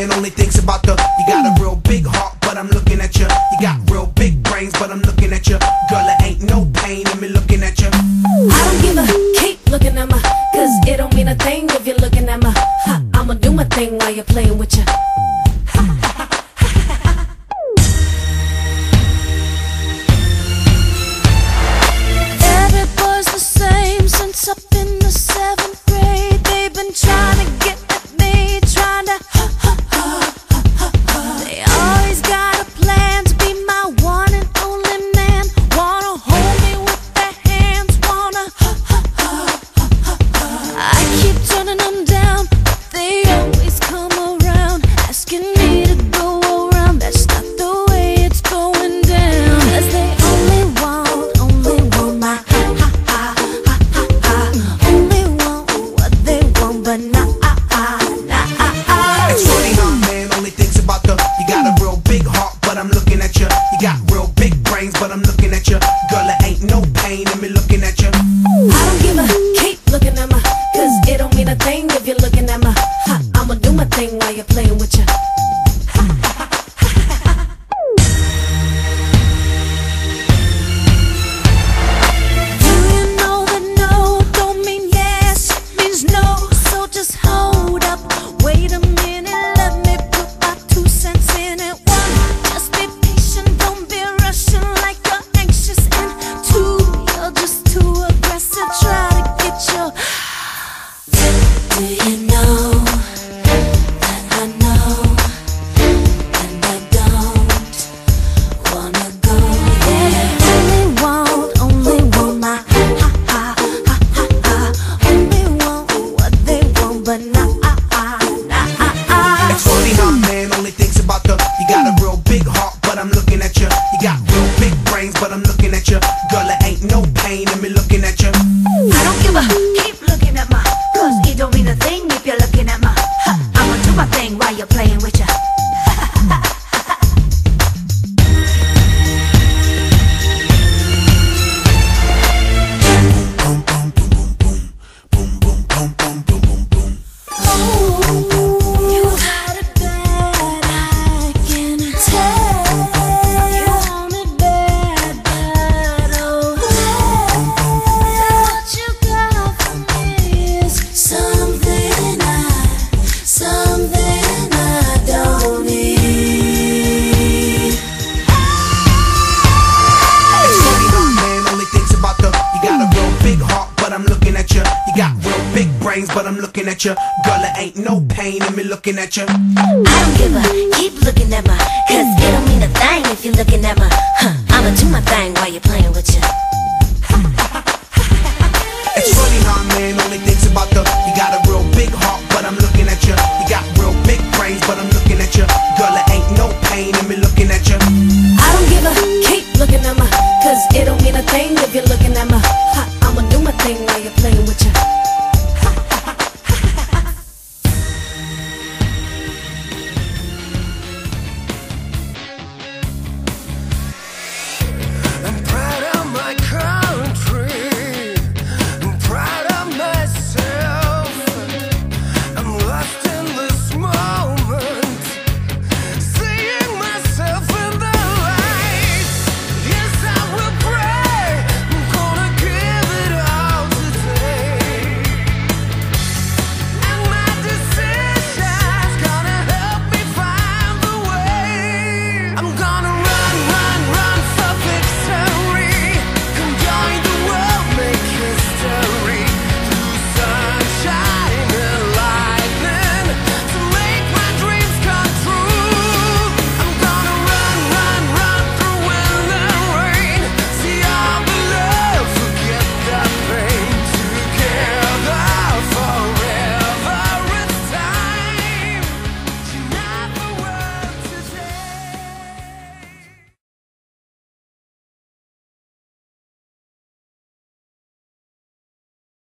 man only thinks about the. You got a real big heart, but I'm looking at you. You got real big brains, but I'm looking at you. Girl, it ain't no pain in me looking at you. I don't give a keep looking at my, cause it don't mean a thing if you're looking at my. I'ma do my thing while you're playing with you. Every boy's the same since up in the 7th grade. They've been trying to get at me, trying to they always got a plan to be my one and only man. Wanna hold me with their hands, wanna I keep turning them down, but they always come around, asking me to go around. That's not the way it's going down. Cause they only want my only want what they want, but not It's funny how man only thinks about the. You got a real big heart, but I'm looking at you. You got real big brains, but I'm looking at you. Girl, it ain't no pain in me looking at you. I don't give a keep looking at my, cause it don't mean a thing if you're looking at my. I'ma do my thing while you're playing with you. Do you know that no don't mean yes, it means no. So just hold up, wait a minute, let me put my 2 cents in it. 1, just be patient, don't be rushing like you're anxious. And 2, you're just too aggressive, try to get your. Do you know that I know, and I don't wanna go there. Only want my only want what they want, but not It's funny how man only thinks about the. You got a real big heart, but I'm looking at you. You got real big brains, but I'm looking at you. Girl, it ain't no pain in me looking at you. I don't give a keep looking at my, cause it don't mean a thing if you're looking at my. I'ma do my thing while you're playing with ya. You got it bad, I can tell. You want it bad, oh. What you got for me is something I don't need. It's funny how man only thinks about the. You got a real big heart, but I'm looking at you. You got real big brains, but I'm looking at you. Girl, it ain't no pain in me looking at you. I don't give a keep looking at my, cause it don't mean a thing if you're looking at my. I'ma do my thing while you're playing with ya. It's funny how man only thinks about the. You got